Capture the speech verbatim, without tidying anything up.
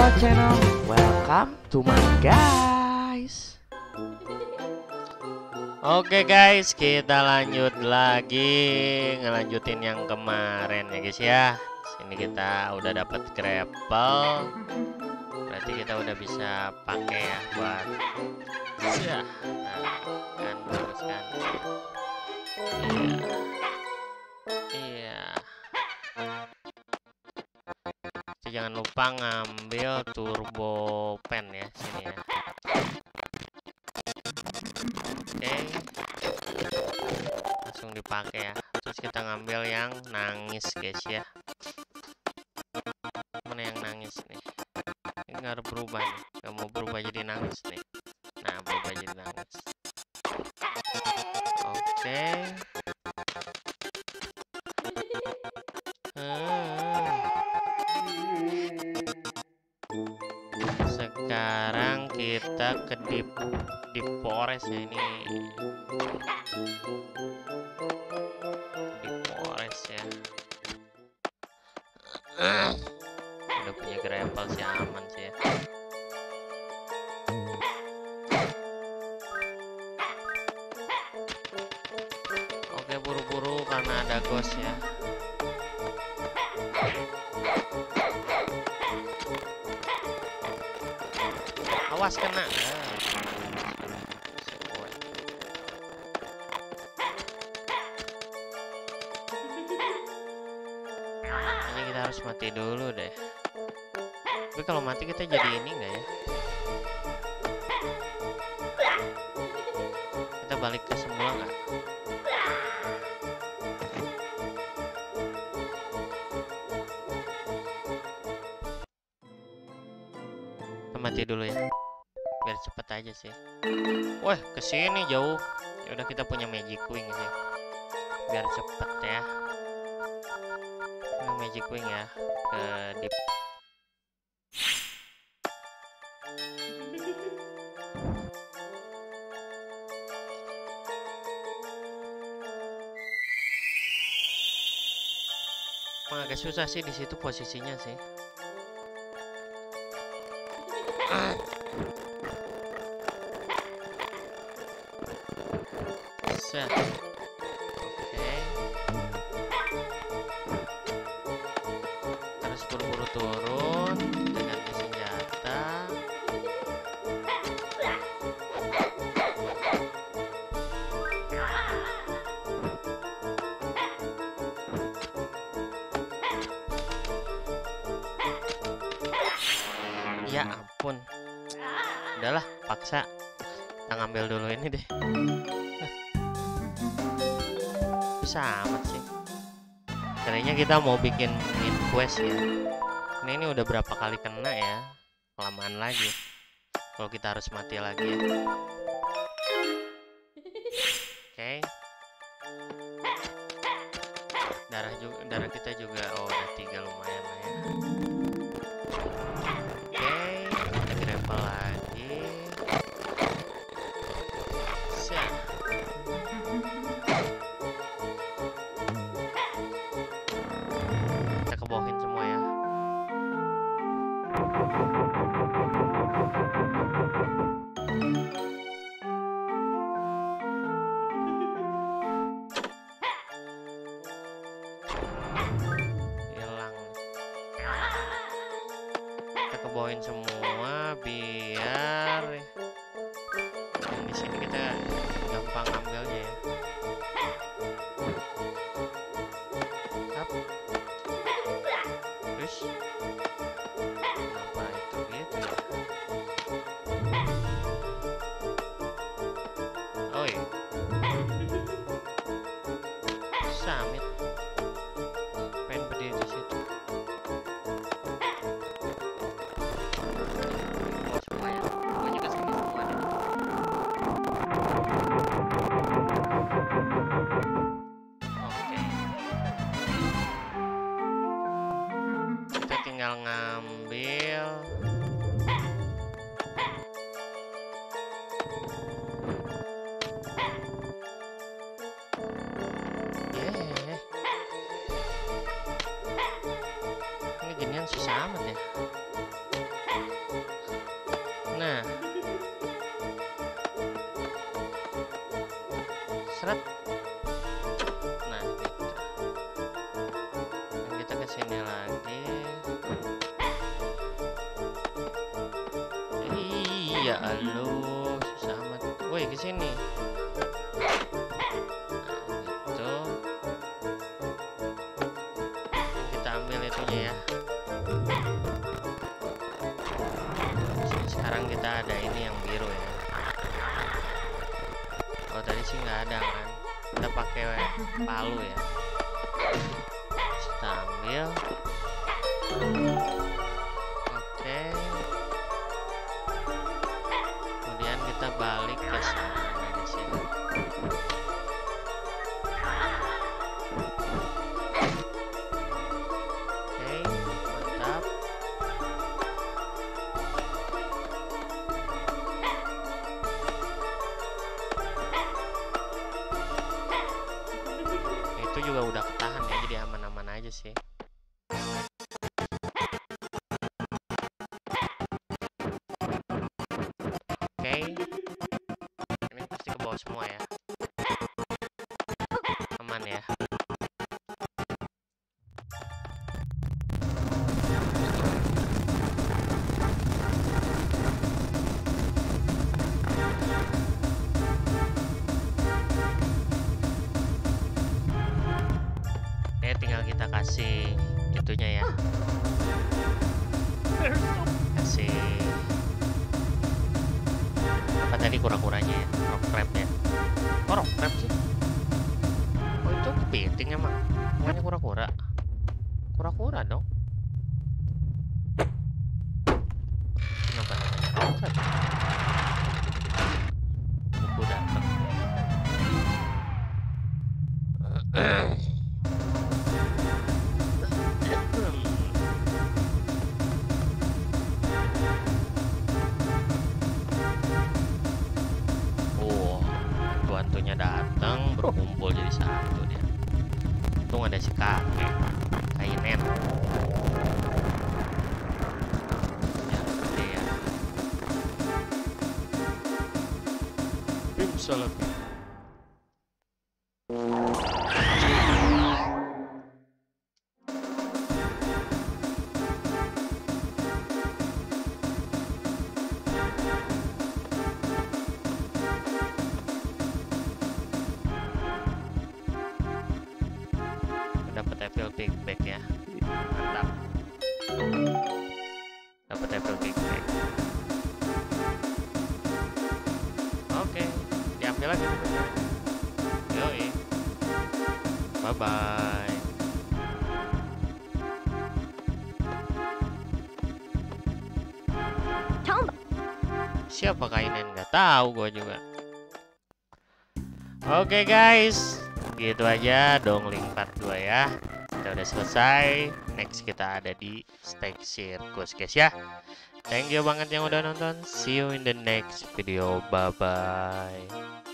our channel. Welcome to my guys. Oke guys, kita lanjut lagi, ngelanjutin yang kemarin ya guys ya. Sini kita udah dapat grapple, berarti kita udah bisa pakai ya buat ya. Nah, kan bagus kan? Iya, iya. Jadi jangan lupa ngambil turbo pen ya sini ya. Oke, langsung dipakai ya. Terus kita ngambil yang nangis guys ya. Mana yang nangis nih? Ini nggak berubah nih, nggak mau berubah jadi nangis nih. Nah, berubah jadi nangis. Oke. Hmm. Sekarang kita ke deep deep forest ya ini. Deep forest ya. Udah punya grapple sih, aman sih ya. Oke, buru-buru karena ada ghost ya. Awas kena. Ini kita harus mati dulu deh. Tapi kalau mati kita jadi ini nggak ya? Kita balik ke semula nggak? Kita mati dulu ya, biar cepet aja sih. Wah, kesini jauh. Ya udah, kita punya magic wing sih, biar cepet ya. Ini magic wing ya ke deep. Emang agak susah sih di situ posisinya sih. Set. Oke. Harus buru-buru turun, kita ganti senjata. Ya ampun. Udahlah, paksa. Kita ngambil dulu ini deh. Bisa amat sih. Kayaknya kita mau bikin mid quest ya. Ini, ini udah berapa kali kena ya. Kelamaan lagi. Kalau kita harus mati lagi ya. Oke. Darah juga, darah kita juga. Oh, udah tiga, lumayan lah ya. Bawain semua biar yang di sini kita gampang ambilnya ya. Up. Terus kenapa itu gitu ya? Oh iya, summit. Pengen berdiri di situ. Tinggal ngambil yeah. Ini ginian susah amat ya. sini lagi. Iya, halo, susah amat. Woi, ke sini. Nah, gitu. Kita ambil itunya ya. Sekarang kita ada ini yang biru ya. Oh, tadi sih nggak ada kan. Kita pakai palu ya. Kita ambil. Oke. Kemudian kita balik ke sana guys ya. Oke, mantap. Itu juga udah ketahan ya, jadi aman-aman aja sih. Oke, ini pasti ke bawah semua ya. Aman ya. Oke, tinggal kita kasih itunya ya. Kasih apa tadi kura-kuranya ya, rock crab ya. Oh, rock crab sih. Oh, itu kepiting emang. Bukannya kura-kura. Kura-kura dong. Kenapa namanya rock crab? Buku datang. Hantunya datang berkumpul jadi satu dia. Untung ada si kakek kainen yang gede ya. Salam. Dapat evil big bag ya, mantap. Dapat evil big bag. Oke, diambil lagi. Yoi, bye bye. Siapa kainin nggak tahu gua juga. Oke guys, gitu aja dongling part dua ya. Kita udah selesai. Next kita ada di Stake Circus guys ya. Thank you banget yang udah nonton. See you in the next video. Bye bye.